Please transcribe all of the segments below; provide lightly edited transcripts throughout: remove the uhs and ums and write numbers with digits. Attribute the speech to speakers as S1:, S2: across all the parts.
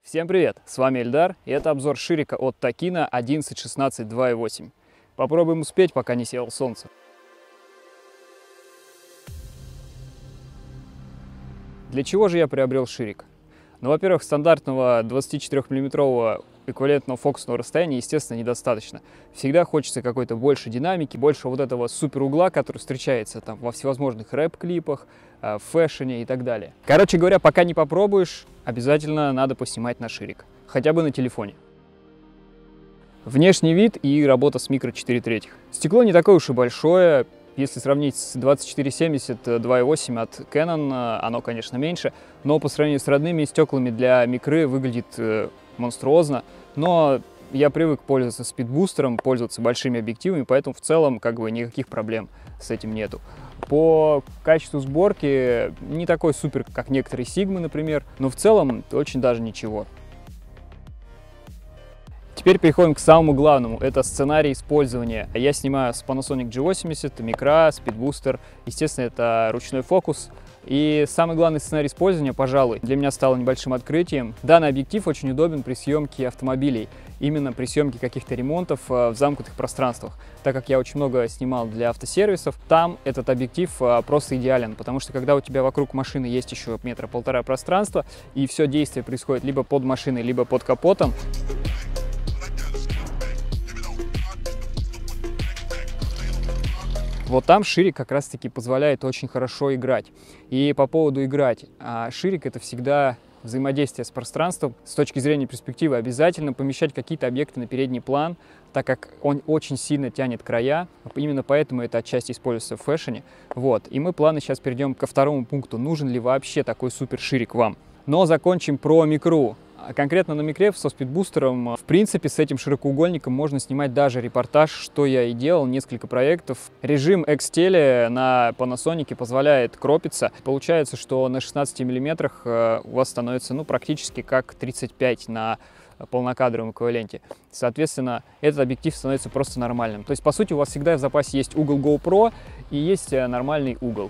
S1: Всем привет! С вами Эльдар, и это обзор ширика от Takina 1116 2.8. Попробуем успеть, пока не село солнце. Для чего же я приобрел ширик? Ну, во-первых, стандартного 24-мм эквивалентного фокусного расстояния, естественно, недостаточно. Всегда хочется какой-то больше динамики, больше вот этого супер угла, который встречается там во всевозможных рэп-клипах, в фэшне и так далее. Короче говоря, пока не попробуешь, обязательно надо поснимать на ширик, хотя бы на телефоне. Внешний вид и работа с микро 4/3. Стекло не такое уж и большое. Если сравнить с 2470 2.8 от Canon, оно, конечно, меньше, но по сравнению с родными стеклами для микры выглядит монструозно. Но я привык пользоваться спидбустером, пользоваться большими объективами, поэтому в целом как бы никаких проблем с этим нету. По качеству сборки не такой супер, как некоторые Sigma, например, но в целом очень даже ничего. Теперь переходим к самому главному, это сценарий использования. Я снимаю с Panasonic G80, микра, спидбустер, естественно, это ручной фокус. И самый главный сценарий использования, пожалуй, для меня стало небольшим открытием. Данный объектив очень удобен при съемке автомобилей, именно при съемке каких-то ремонтов в замкнутых пространствах. Так как я очень много снимал для автосервисов, там этот объектив просто идеален, потому что когда у тебя вокруг машины есть еще 1,5 метра пространства, и все действие происходит либо под машиной, либо под капотом, вот там ширик как раз-таки позволяет очень хорошо играть. И по поводу играть, ширик — это всегда взаимодействие с пространством. С точки зрения перспективы обязательно помещать какие-то объекты на передний план, так как он очень сильно тянет края. Именно поэтому это отчасти используется в фэшне. Вот. И мы плавно сейчас перейдем ко второму пункту. Нужен ли вообще такой супер ширик вам? Но закончим про микру. Конкретно на микре со спидбустером, в принципе, с этим широкоугольником можно снимать даже репортаж, что я и делал, несколько проектов. Режим X-Tele на Panasonic позволяет кропиться. Получается, что на 16 мм у вас становится практически как 35 на полнокадровом эквиваленте. Соответственно, этот объектив становится просто нормальным. То есть, по сути, у вас всегда в запасе есть угол GoPro и есть нормальный угол.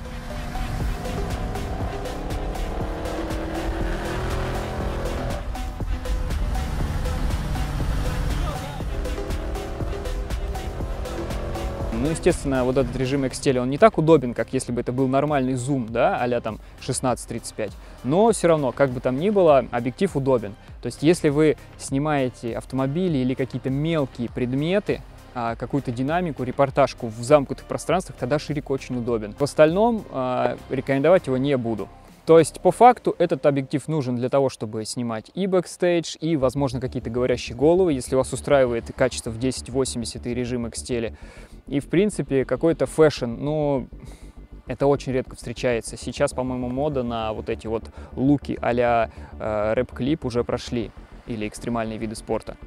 S1: Ну, естественно, вот этот режим X-Tele, он не так удобен, как если бы это был нормальный зум, да, а-ля там 16-35. Но все равно, как бы там ни было, объектив удобен. То есть, если вы снимаете автомобили или какие-то мелкие предметы, какую-то динамику, репортажку в замкнутых пространствах, тогда ширик очень удобен. В остальном рекомендовать его не буду. То есть, по факту, этот объектив нужен для того, чтобы снимать и бэкстейдж, и, возможно, какие-то говорящие головы, если вас устраивает качество в 1080 и режим X-Tele. И, в принципе, какой-то фэшн, это очень редко встречается. Сейчас, по-моему, мода на вот эти вот луки а-ля рэп-клип уже прошли, или экстремальные виды спорта.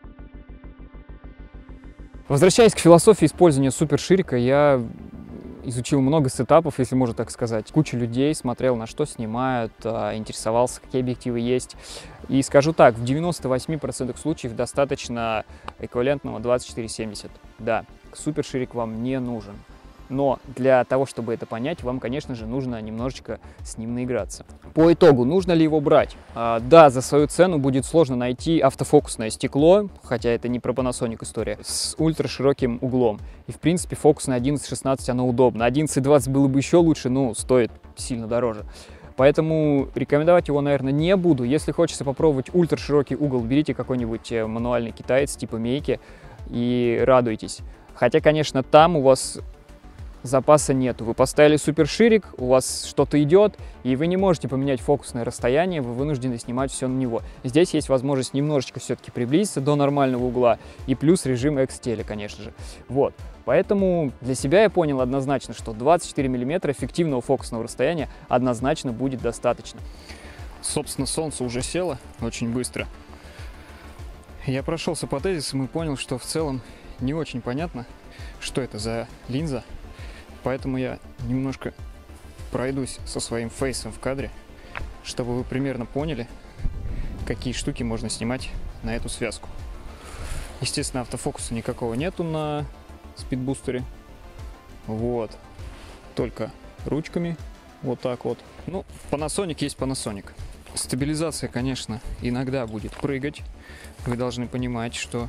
S1: Возвращаясь к философии использования суперширика, я изучил много сетапов, если можно так сказать. Куча людей, смотрел, на что снимают, интересовался, какие объективы есть. И скажу так, в 98% случаев достаточно эквивалентного 2470. Да, суперширик вам не нужен. Но для того, чтобы это понять, вам, конечно же, нужно немножечко с ним наиграться. По итогу, нужно ли его брать? Да, за свою цену будет сложно найти автофокусное стекло, хотя это не про Panasonic история, с ультрашироким углом. И, в принципе, фокус на 11-16 оно удобно. 11-20 было бы еще лучше, но стоит сильно дороже. Поэтому рекомендовать его, наверное, не буду. Если хочется попробовать ультраширокий угол, берите какой-нибудь мануальный китаец типа Мейки и радуйтесь. Хотя, конечно, там у вас запаса нету. Вы поставили суперширик, у вас что-то идет, и вы не можете поменять фокусное расстояние, вы вынуждены снимать все на него. Здесь есть возможность немножечко все-таки приблизиться до нормального угла, и плюс режим X-Tele, конечно же. Вот. Поэтому для себя я понял однозначно, что 24 мм эффективного фокусного расстояния однозначно будет достаточно. Собственно, солнце уже село очень быстро. Я прошелся по тезисам и понял, что в целом не очень понятно, что это за линза. Поэтому я немножко пройдусь со своим фейсом в кадре, чтобы вы примерно поняли, какие штуки можно снимать на эту связку. Естественно, автофокуса никакого нету на спидбустере. Вот. Только ручками. Вот так вот. Ну, Panasonic есть Panasonic. Стабилизация, конечно, иногда будет прыгать. Вы должны понимать, что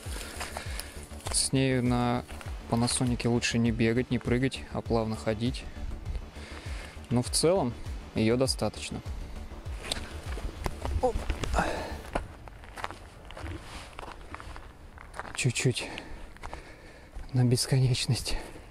S1: с нею на Panasonic лучше не бегать, не прыгать, а плавно ходить. Но в целом ее достаточно. Оп. Чуть-чуть на бесконечность.